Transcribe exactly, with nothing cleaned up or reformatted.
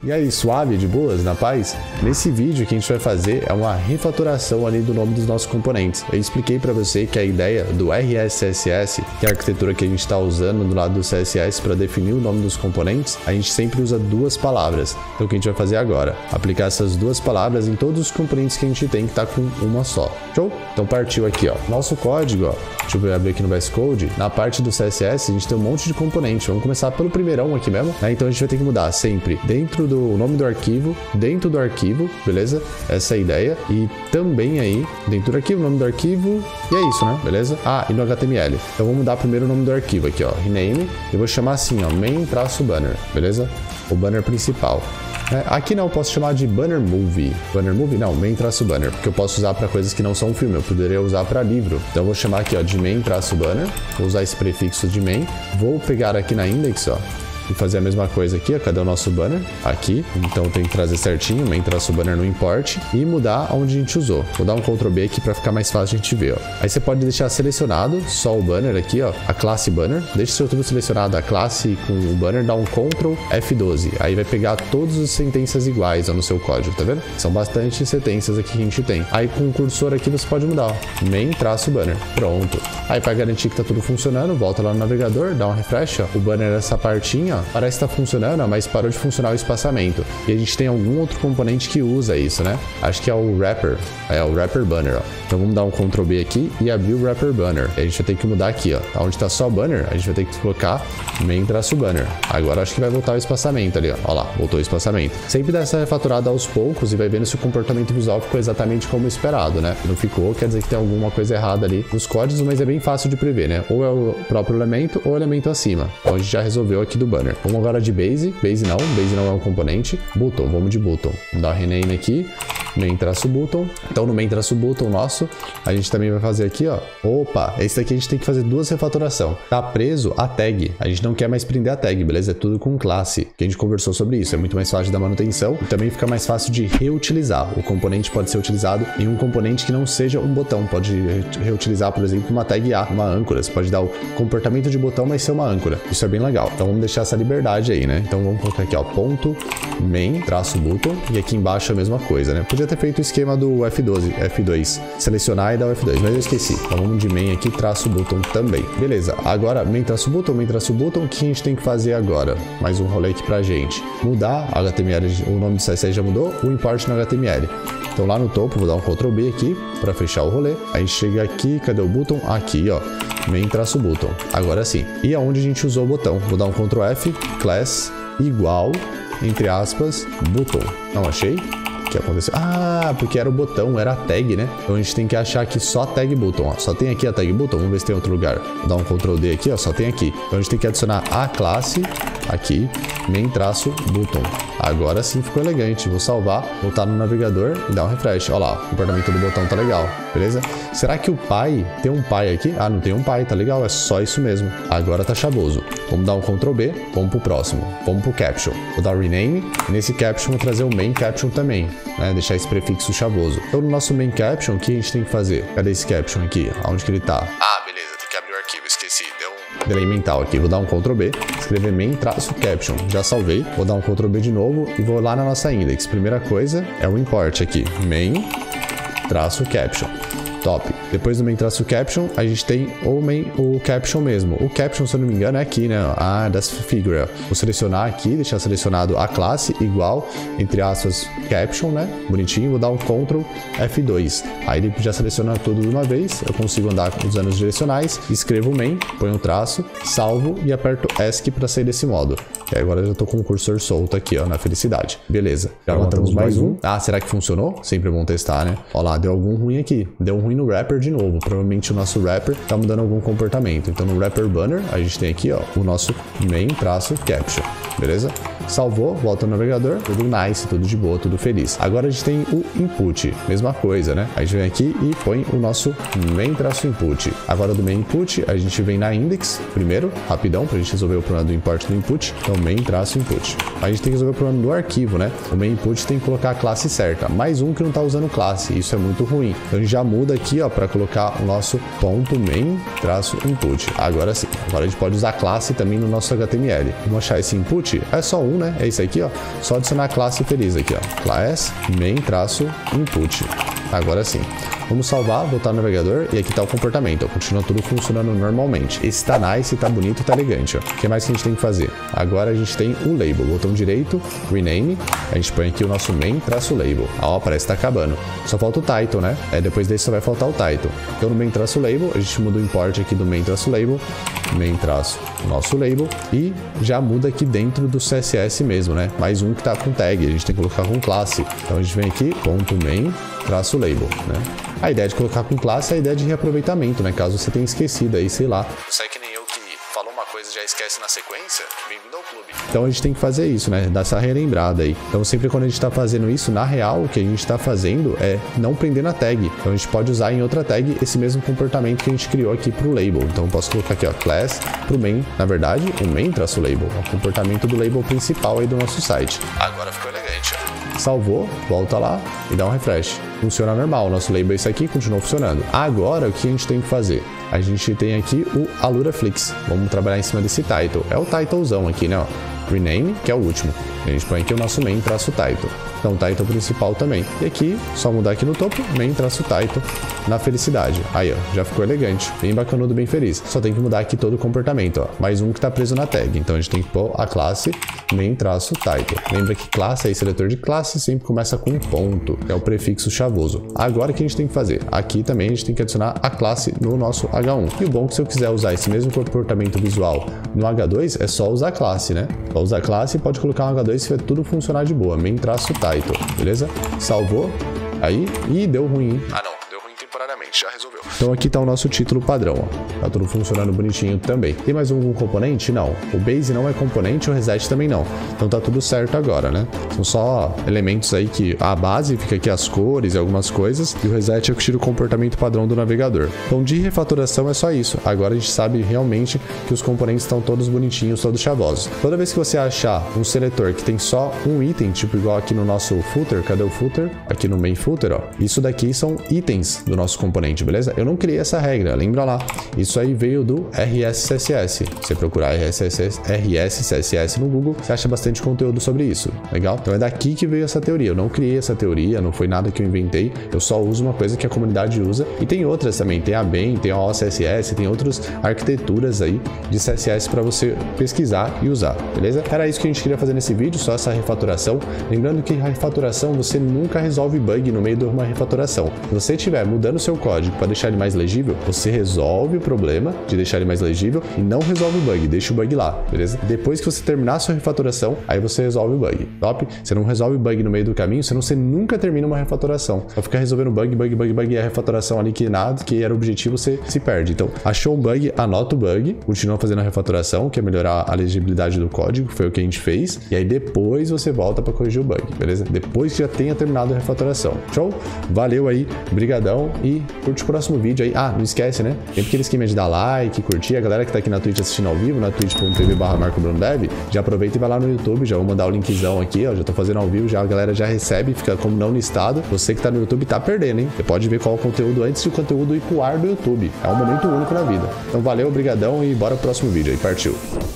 E aí, suave, de boas, na paz? Nesse vídeo o que a gente vai fazer é uma refatoração ali do nome dos nossos componentes. Eu expliquei para você que a ideia do R S C S S, que é a arquitetura que a gente está usando do lado do C S S para definir o nome dos componentes, a gente sempre usa duas palavras. Então o que a gente vai fazer agora? Aplicar essas duas palavras em todos os componentes que a gente tem que tá com uma só. Show? Então partiu aqui, ó. Nosso código, ó. Deixa eu abrir aqui no V S Code. Na parte do C S S a gente tem um monte de componentes. Vamos começar pelo primeirão aqui mesmo, né? Então a gente vai ter que mudar sempre dentro do o nome do arquivo, dentro do arquivo, beleza? Essa é a ideia. E também aí, dentro do arquivo, o nome do arquivo, e é isso, né? Beleza? Ah, e no H T M L. Então vamos mudar primeiro o nome do arquivo aqui, ó. Rename. Eu vou chamar assim, ó, main-banner, beleza? O banner principal. É, aqui não, eu posso chamar de banner movie. Banner movie? Não, main-banner, porque eu posso usar para coisas que não são filme, eu poderia usar para livro. Então eu vou chamar aqui, ó, de main-banner. Vou usar esse prefixo de main. Vou pegar aqui na index, ó, e fazer a mesma coisa aqui, ó. Cadê o nosso banner? Aqui. Então tem que trazer certinho, main-banner no import e mudar onde a gente usou. Vou dar um control B aqui para ficar mais fácil a gente ver, ó. Aí você pode deixar selecionado só o banner aqui, ó, a classe banner. Deixa seu tudo selecionado, a classe com o banner, dá um control F doze. Aí vai pegar todas as sentenças iguais, ó, no seu código, tá vendo? São bastante sentenças aqui que a gente tem. Aí com o cursor aqui você pode mudar, ó, main-banner. Pronto. Aí para garantir que tá tudo funcionando, volta lá no navegador, dá um refresh, ó. O banner é essa partinha, parece que tá funcionando, mas parou de funcionar o espaçamento. E a gente tem algum outro componente que usa isso, né? Acho que é o wrapper. É o wrapper banner, ó. Então vamos dar um control B aqui e abrir o wrapper banner. E a gente vai ter que mudar aqui, ó. Onde tá só banner, a gente vai ter que colocar main-banner. Agora acho que vai voltar o espaçamento ali, ó. Ó lá, voltou o espaçamento. Sempre dá essa refatorada aos poucos e vai vendo se o comportamento visual ficou exatamente como esperado, né? Não ficou, quer dizer que tem alguma coisa errada ali nos códigos, mas é bem fácil de prever, né? Ou é o próprio elemento ou o elemento acima. Então a gente já resolveu aqui do banner. Vamos agora de base. Base não, base não é um componente. Button, vamos de button. Vamos dar rename aqui. Main-button. Então no main-button nosso, a gente também vai fazer aqui, ó. Opa, esse daqui a gente tem que fazer duas refatoração. Tá preso a tag. A gente não quer mais prender a tag, beleza? É tudo com classe. Que a gente conversou sobre isso. É muito mais fácil da manutenção e também fica mais fácil de reutilizar. O componente pode ser utilizado em um componente que não seja um botão. Pode reutilizar, por exemplo, uma tag A, uma âncora. Você pode dar o comportamento de botão, mas ser uma âncora. Isso é bem legal. Então vamos deixar essa liberdade aí, né? Então vamos colocar aqui, ó, ponto main, traço button, e aqui embaixo a mesma coisa, né? Podia ter feito o esquema do F doze, F dois, selecionar e dar o F dois, mas eu esqueci. Então vamos de main aqui, traço button também. Beleza, agora main, traço button, main, traço button, o que a gente tem que fazer agora? Mais um rolê aqui pra gente. Mudar H T M L, o nome do C S S já mudou, o import no H T M L. Então lá no topo, vou dar um control B aqui para fechar o rolê. Aí chega aqui, cadê o button? Aqui, ó, main-button. Agora sim. E aonde a gente usou o botão? Vou dar um control F, class igual, entre aspas, button. Não achei? O que aconteceu? Ah, porque era o botão, era a tag, né? Então a gente tem que achar aqui só tag button, ó. Só tem aqui a tag button, vamos ver se tem outro lugar. Vou dar um control D aqui, ó, só tem aqui. Então a gente tem que adicionar a classe aqui, main-button. Agora sim ficou elegante. Vou salvar, voltar no navegador e dar um refresh. Olha lá, o comportamento do botão tá legal, beleza? Será que o pai, tem um pai aqui? Ah, não tem um pai, tá legal, é só isso mesmo. Agora tá chavoso. Vamos dar um control B, vamos pro próximo. Vamos pro caption. Vou dar rename. Nesse caption vou trazer o main caption também, né? Deixar esse prefixo chavoso. Então no nosso main caption, o que a gente tem que fazer? Cadê esse caption aqui? Aonde que ele tá? Ah, beleza, tem que abrir o arquivo, esqueci, deu um delay mental aqui. Vou dar um control B, escrever main-caption. Já salvei. Vou dar um control B de novo e vou lá na nossa index. Primeira coisa é o import aqui, main-caption. Top. Depois do main-caption, a gente tem o main, o caption mesmo. O caption, se eu não me engano, é aqui, né? Ah, das figure. Vou selecionar aqui, deixar selecionado a classe igual, entre aspas, caption, né? Bonitinho. Vou dar um control F dois. Aí ele já seleciona tudo de uma vez. Eu consigo andar usando os direcionais. Escrevo o main, ponho um traço, salvo e aperto ESC para sair desse modo. E agora eu já tô com o cursor solto aqui, ó, na felicidade. Beleza. Já matamos mais um. Ah, será que funcionou? Sempre bom testar, né? Ó lá, deu algum ruim aqui. Deu um ruim no wrapper de novo. Provavelmente o nosso wrapper tá mudando algum comportamento. Então no wrapper banner, a gente tem aqui, ó, o nosso main-caption. Beleza? Salvou, volta no navegador, tudo nice, tudo de boa, tudo feliz. Agora a gente tem o input, mesma coisa, né? A gente vem aqui e põe o nosso main-input. Agora do main input, a gente vem na index, primeiro, rapidão, pra gente resolver o problema do import do input. Então main-input. A gente tem que resolver o problema do arquivo, né? O main input tem que colocar a classe certa. Mais um que não tá usando classe, isso é muito ruim. Então a gente já muda aqui aqui, ó, para colocar o nosso ponto main traço input. Agora sim, agora a gente pode usar classe também no nosso H T M L. Vamos achar esse input, é só um, né? É isso aqui, ó. Só adicionar a classe feliz aqui, ó. Class main traço input. Agora sim. Vamos salvar, voltar no navegador e aqui tá o comportamento, ó, continua tudo funcionando normalmente. Esse tá nice, tá bonito, tá elegante, ó. O que mais que a gente tem que fazer? Agora a gente tem o label, botão direito, rename, a gente põe aqui o nosso main traço label. Ó, parece que tá acabando. Só falta o title, né? É, depois desse só vai faltar o title. Então no main traço label, a gente muda o import aqui do main traço label, main traço nosso label e já muda aqui dentro do C S S mesmo, né? Mais um que tá com tag, a gente tem que colocar com classe. Então a gente vem aqui, ponto main traço label, né? A ideia de colocar com classe é a ideia de reaproveitamento, né? Caso você tenha esquecido aí, sei lá. Sai que nem eu que falou uma coisa e já esquece na sequência, bem-vindo ao clube. Então a gente tem que fazer isso, né? Dar essa relembrada aí. Então sempre quando a gente tá fazendo isso, na real, o que a gente tá fazendo é não prender na tag. Então a gente pode usar em outra tag esse mesmo comportamento que a gente criou aqui pro label. Então eu posso colocar aqui, ó, class pro main. Na verdade, o main traço label. É o comportamento do label principal aí do nosso site. Agora ficou elegante, ó. Salvou, volta lá e dá um refresh. Funciona normal, o nosso label é isso aqui, continua funcionando. Agora, o que a gente tem que fazer? A gente tem aqui o Aluraflix. Vamos trabalhar em cima desse title. É o titlezão aqui, né? Ó. Rename, que é o último. A gente põe aqui o nosso main traço title. Então, o title principal também. E aqui, só mudar aqui no topo, main traço title na felicidade. Aí, ó, já ficou elegante. Bem bacanudo, bem feliz. Só tem que mudar aqui todo o comportamento, ó. Mais um que tá preso na tag. Então, a gente tem que pôr a classe main traço title. Lembra que classe, aí, seletor de classe, sempre começa com um ponto, que é o prefixo chavoso. Agora, o que a gente tem que fazer? Aqui também a gente tem que adicionar a classe no nosso H um. E o bom é que se eu quiser usar esse mesmo comportamento visual no H dois, é só usar a classe, né? Só usar a classe e pode colocar um H dois que vai tudo funcionar de boa. Main traço title, beleza? Salvou. Aí, e deu ruim, hein? Ah, não. Temporariamente, já resolveu. Então aqui tá o nosso título padrão, ó. Tá tudo funcionando bonitinho também. Tem mais algum componente? Não. O base não é componente, o reset também não. Então tá tudo certo agora, né? São só elementos aí que a base fica aqui as cores e algumas coisas, e o reset é que tira o comportamento padrão do navegador. Então de refatoração é só isso. Agora a gente sabe realmente que os componentes estão todos bonitinhos, todos chavosos. Toda vez que você achar um seletor que tem só um item, tipo igual aqui no nosso footer, cadê o footer? Aqui no main footer, ó. Isso daqui são itens do nosso componente, beleza? Eu não criei essa regra, lembra lá. Isso aí veio do R S C S S. Você procurar R S C S S no Google, você acha bastante conteúdo sobre isso, legal? Então é daqui que veio essa teoria. Eu não criei essa teoria, não foi nada que eu inventei. Eu só uso uma coisa que a comunidade usa. E tem outras também, tem a B E M, tem a O C S S, tem outras arquiteturas aí de C S S para você pesquisar e usar, beleza? Era isso que a gente queria fazer nesse vídeo, só essa refatoração. Lembrando que a refatoração, você nunca resolve bug no meio de uma refatoração. Se você estiver mudando o seu código para deixar ele mais legível, você resolve o problema de deixar ele mais legível e não resolve o bug, deixa o bug lá, beleza? Depois que você terminar a sua refatoração, aí você resolve o bug, top? Você não resolve o bug no meio do caminho, senão você nunca termina uma refatoração. Só ficar resolvendo bug, bug, bug, bug e a refatoração ali que nada, que era o objetivo, você se perde. Então, achou um bug, anota o bug, continua fazendo a refatoração, que é melhorar a legibilidade do código, foi o que a gente fez, e aí depois você volta para corrigir o bug, beleza? Depois que já tenha terminado a refatoração. Show? Valeu aí, brigadão e curte o próximo vídeo aí. Ah, não esquece, né? Tem aquele esquema de dar like, curtir. A galera que tá aqui na Twitch assistindo ao vivo, na twitch ponto tv barra marco bruno dev, já aproveita e vai lá no YouTube, já vou mandar o linkzão aqui, ó, já tô fazendo ao vivo, já a galera já recebe, fica como não listado. Você que tá no YouTube tá perdendo, hein? Você pode ver qual é o conteúdo antes de o conteúdo ir pro ar do YouTube. É um momento único na vida. Então valeu, brigadão e bora pro próximo vídeo aí. Partiu!